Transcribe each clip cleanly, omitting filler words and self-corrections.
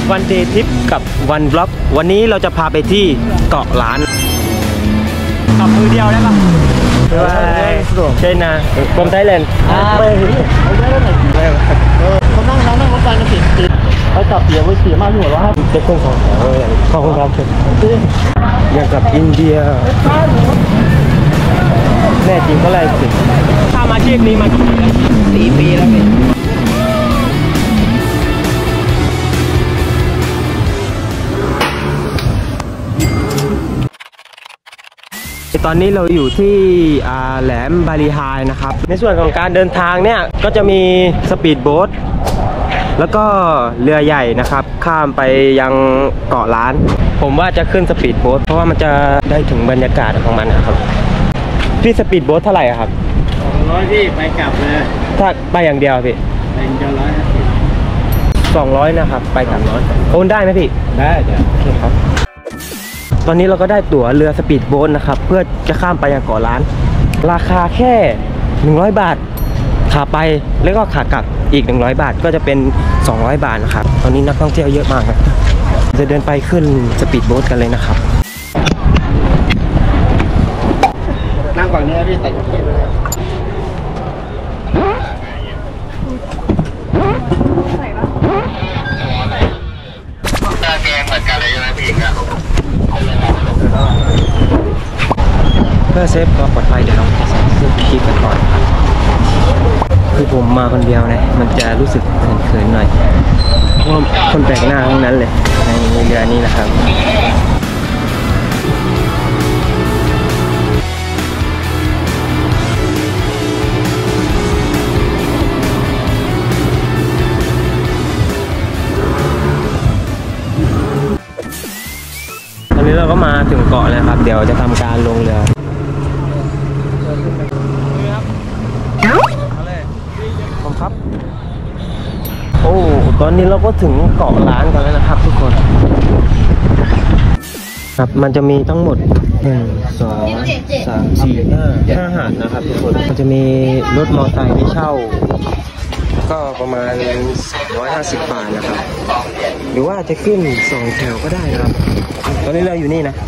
วันเดย์ทริปกับวันบล็อกวันนี้เราจะพาไปที่เกาะล้านขับมือเดียวได้ปะใช่นะกรมไทยแลนด์ไม่เอาได้แล้วไหนเขานั่งรถไฟมาติดเขาจับเสียไว้เสียมากที่หัวว่าเป็นเครื่องของแถวอย่างขอบคุณครับอย่างกับอินเดียแน่จริงก็ไล่สิถ้ามาเชียกนี้มา4 ปีแล้วเนี่ยตอนนี้เราอยู่ที่แหลมบาลีไฮนะครับในส่วนของการเดินทางเนี่ยก็จะมีสปีดโบ๊ทแล้วก็เรือใหญ่นะครับข้ามไปยังเกาะล้านผมว่าจะขึ้นสปีดโบ๊ทเพราะว่ามันจะได้ถึงบรรยากาศของมันนะครับพี่สปีดโบ๊ทเท่าไหร่ครับ200พี่ไปกลับเลยถ้าไปอย่างเดียวพี่ไปอย่างเดียว200นะครับไปกลับ100โอนได้ไหมพี่ได้จ้ะโอเคครับตอนนี้เราก็ได้ตั๋วเรือสปีดโบ๊ทนะครับเพื่อจะข้ามไปยังเกาะล้านราคาแค่100 บาทขาไปแล้วก็ขากลับอีก100 บาทก็จะเป็น200 บาทนะครับตอนนี้นักท่องเที่ยวเยอะมากนะจะเดินไปขึ้นสปีดโบ๊ทกันเลยนะครับนั่งฝั่งนี้พี่ใส่กระเป๋าเลยเพื่อเซฟความปลอดภัยเดี๋ยวเราจะใส่เสื้อคีบกันก่อนครับคือผมมาคนเดียวนะมันจะรู้สึกเขินๆหน่อยเพราะคนแปลกหน้าทั้งนั้นเลยในเรือนี้นะครับตอนนี้เราก็มาถึงเกาะแล้วครับเดี๋ยวจะทำการลงเรือผมครับโอ้ตอนนี้เราก็ถึงเกาะล้านกันแล้วนะครับทุกคนครับมันจะมีทั้งหมด1 2 3 4 5หาดนะครับทุกคนมันจะมีรถมอเตอร์ไซค์ที่เช่าก็ประมาณ150 บาทนะครับหรือว่าจะขึ้น2 แถวก็ได้นะครับตอนนี้เราอยู่นี่นะ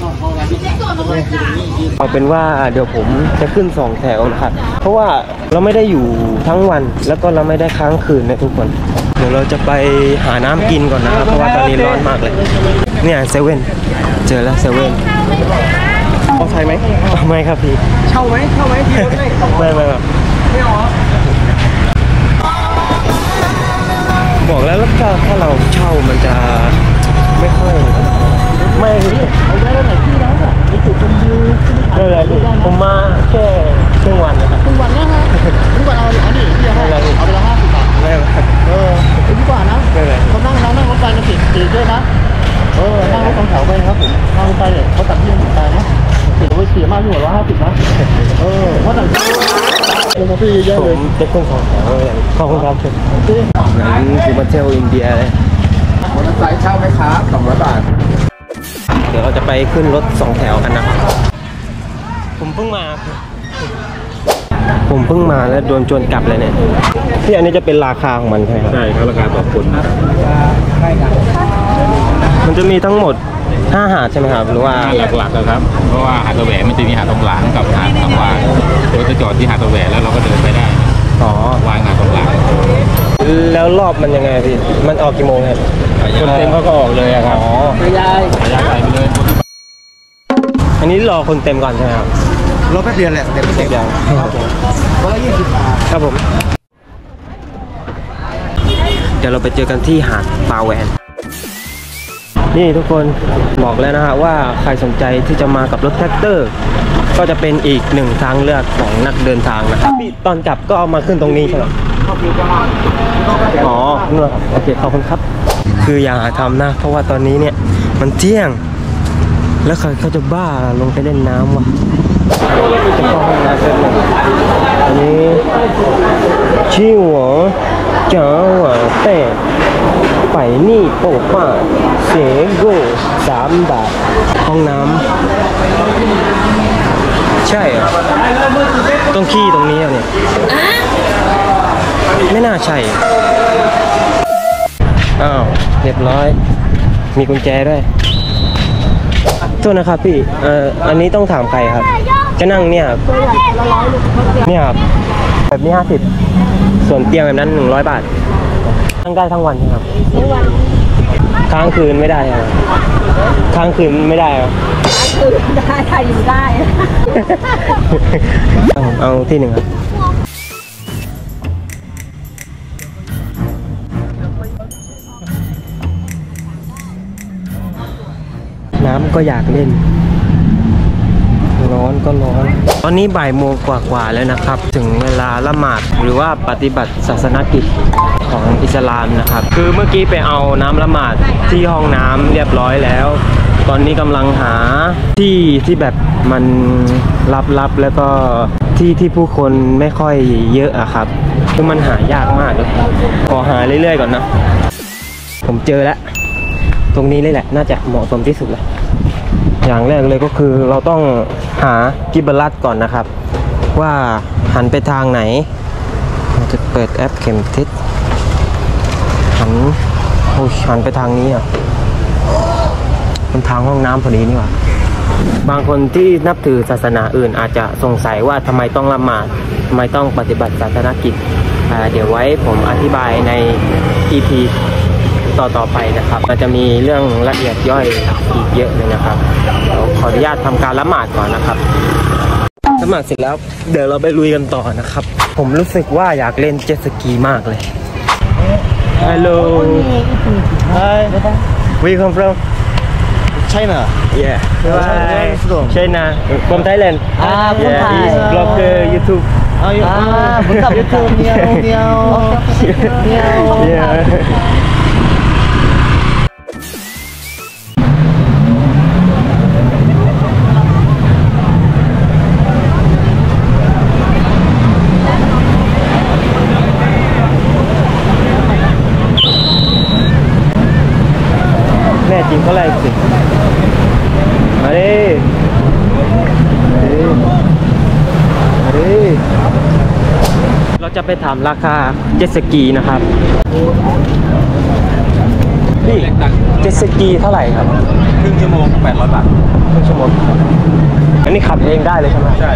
เอาเป็นว่าเดี๋ยวผมจะขึ้น2 แถวนะครับเพราะว่าเราไม่ได้อยู่ทั้งวันแล้วก็เราไม่ได้ค้างคืนนะทุกคนเดี๋ยวเราจะไปหาน้ำกินก่อนนะครับเพราะว่าตอนนี้ร้อนมากเลยเนี่ยเซเว่นเจอแล้วเซเว่นเอาไฟไหมไม่ครับพี่เช่าไหมพี่รถไม่ไม่ครับไม่เอาบอกแล้วถ้าเราเช่ามันจะไม่ค่อยไม่เอาได้แล้วไหนที่ร้านอ่ะไอจุดชมวิวไม่เลยผมมาแค่ครึ่งวันนะครับครึ่งวันนะฮะครึ่งวันเอาดิพี่ให้เอาไปละ50 บาทไม่ดีกว่านะเขานั่งรถไฟมาติดด้วยนะนั่งรถ2 แถวไปครับผมนั่งรถไฟเนี่ยเขาตัดที่ผมไปนะติดไว้เสียมากที่หัว150นะว่าแต่ผมพี่เยอะเลยผมเป็นคน2 แถวขอบคุณครับงั้นคือมาเที่ยวอินเดียเลยมอเตอร์ไซค์เช่าไหมครับ200 บาทเดี๋ยวเราจะไปขึ้นรถ2 แถวกันนะครับผมเพิ่งมาแล้วโดนโจรกลับเลยเนี่ยที่อันนี้จะเป็นราคาของมันใช่ไหมครับใช่ครับราคาต่อคนมันจะมีทั้งหมด5 หาดใช่ไหมครับหรือว่าหลักๆนะครับเพราะว่าหาดตะแหวนมันจะมีหาดตรงหลังกับหาดตรงวานเราจะจอดที่หาดตะแหวนแล้วเราก็เดินไปได้วางหาดตรงหลังแล้วรอบมันยังไงพี่มันออกกี่โมงครับคนเต็มเขาก็ออกเลยครับยายไปเลยอันนี้รอคนเต็มก่อนใช่ไหมครับรอแป๊บเดียวแหละเต็มอย่าง120 บาทครับผมเดี๋ยวเราไปเจอกันที่หาดปาแวนนี่ทุกคนบอกแล้วนะฮะว่าใครสนใจที่จะมากับรถแท็กเตอร์ก็จะเป็นอีก1 ทางเลือกของนักเดินทางนะครับตอนกลับก็เอามาขึ้นตรงนี้ใช่ไหมอ๋อนู่นครับโอเคขอบคุณครับคืออย่าทำนะเพราะว่าตอนนี้เนี่ยมันเที่ยงแล้วเขาจะบ้าลงไปเล่นน้ำวะจะเข้าห้องน้ำเสร็จเลยอันนี้ชิวอ๋อจ๋าหวาแต่ไปนี่โป๊ะป้าเสโก้3 บาทห้องน้ำใช่เหรอต้องขี้ตรงนี้เนี่ยไม่น่าใช่อ้าวเรียบร้อย มีกุญแจด้วยโทษนะครับพี่อันนี้ต้องถามใครครับ จะนั่งเนี่ยครับเนี่ยครับแบบนี้50ส่วนเตียงแบบนั้น100 บาทนั่งได้ทั้งวันครับทั้งวันค้างคืนไม่ได้ครับค้างคืนไม่ได้ครับค้างคืนได้ถ้าอยู่ได้เอาที่หนึ่งครับน้ำก็อยากเล่นร้อนก็ร้อนตอนนี้บ่ายโมงกว่าๆแล้วนะครับถึงเวลาละหมาดหรือว่าปฏิบัติศาสนกิจของอิสลามนะครับคือเมื่อกี้ไปเอาน้ำละหมาดที่ห้องน้ำเรียบร้อยแล้วตอนนี้กำลังหาที่แบบมันลับๆแล้วก็ที่ผู้คนไม่ค่อยเยอะอะครับคือมันหายากมากเลยขอหาเรื่อยๆก่อนนะผมเจอแล้วตรงนี้เลยแหละน่าจะเหมาะสมที่สุดเลยอย่างแรกเลยก็คือเราต้องหากิบลัดก่อนนะครับว่าหันไปทางไหนเราจะเปิดแอปเข็มทิศหันไปทางนี้อ่ะเป็นทางห้องน้ำพอดีนี่หว่าบางคนที่นับถือศาสนาอื่นอาจจะสงสัยว่าทำไมต้องละหมาดทำไมต้องปฏิบัติศาสนกิจเดี๋ยวไว้ผมอธิบายใน EP ต่อไปนะครับมันจะมีเรื่องละเอียดย่อยอีกเยอะเลยนะครับเดี๋ยวขออนุญาตทำการละหมาดก่อนนะครับละหมาดเสร็จแล้วเดี๋ยวเราไปลุยกันต่อนะครับผมรู้สึกว่าอยากเล่นเจ็ตสกีมากเลย Hello Hi Where you come from China. Yeah China. China from Thailand from Yeah Thai. he's blogger YouTube buka YouTube. Miau. Yeahแน่จริงก็ไล่สิมาดิเราจะไปถามราคาเจ็ตสกีนะครับพี่เจ็ตสกีเท่าไหร่ครับครึ่งชั่วโมง800 บาทครึ่งชั่วโมงอันนี้ขับเองได้เลยใช่ไหมใช่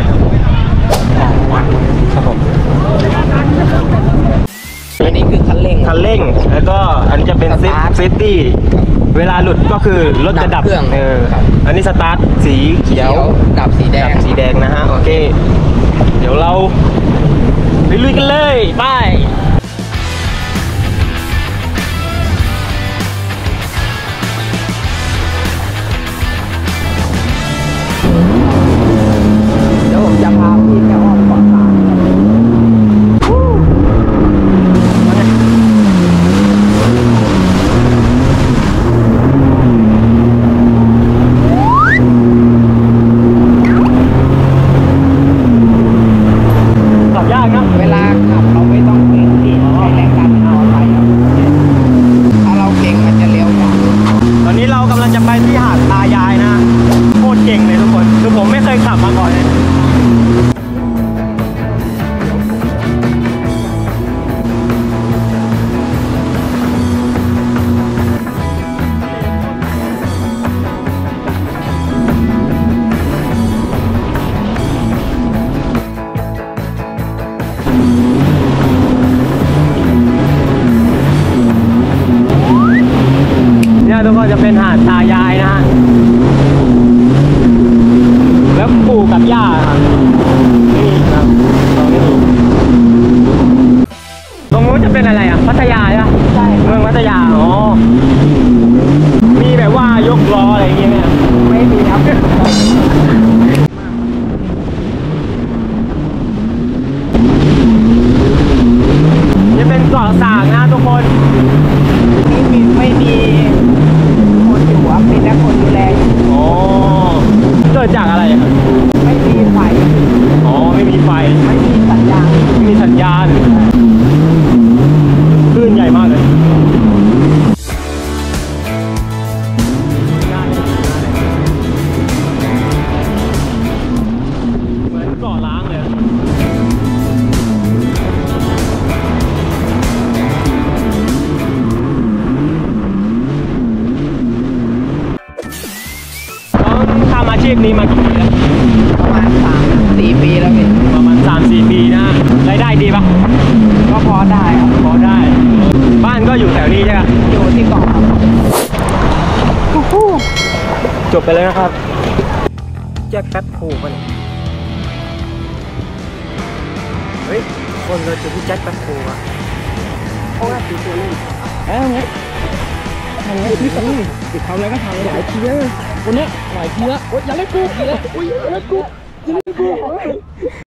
ครับผมอันนี้คือคันเร่งคันเร่งแล้วก็อันนี้จะเป็นเซฟตี้เวลาหลุดก็คือรถจะดับอันนี้สตาร์ทสีเขียวดับสีแดงนะฮะโอเคเดี๋ยวเราไปลุยกันเลยไปเดี๋ยวผมจะพาพี่แค่อ้อมเกาะขาเวลาขับเราไม่ต้องเก่งที่ใช้แรงดันเอาไปถ้าเราเก่งมันจะเร็วกว่าตอนนี้เรากำลังจะไปที่หาดตายายนะโคตรเก่งเลยทุกคนคือผมไม่เคยขับมาก่อนเลยทุกคนจะเป็นหาดตายายนะฮะแล้วปู่กับย่าครับนี่ครับตรงนู้นจะเป็นอะไรอ่ะพัทยาใช่ไหมใช่เมืองพัทยาอ๋อมีแบบว่ายกล้ออะไรอย่างเงี้ยไหมไม่มีครับจะเป็นเกาะสางนะทุกคนไม่มีคนอยู่มีแต่คนดูแลอยู่อ๋อเกิดจากอะไรครับไม่มีไฟพนี้มากี่ปีแล้วประมาณ3-4 ปีแล้วพี่ประมาณ 3-4 ปีนะรายได้ดีปะก็พอได้ครับพอได้ บ้านก็อยู่แถวนี้ใช่ไหมอยู่ที่เกาะครับจบไปแล้วนะครับแจ็คแป๊บโผล่มันเฮ้ยคนเราจะพี่แจ็คแป๊บโผล่อะโอ้ยตีตัวนึงพี่ทำอะไรก็ทำหลายทีแล้วคนนี้หลายทีแล้วอย่าเล่นกูอย่าเล่นกู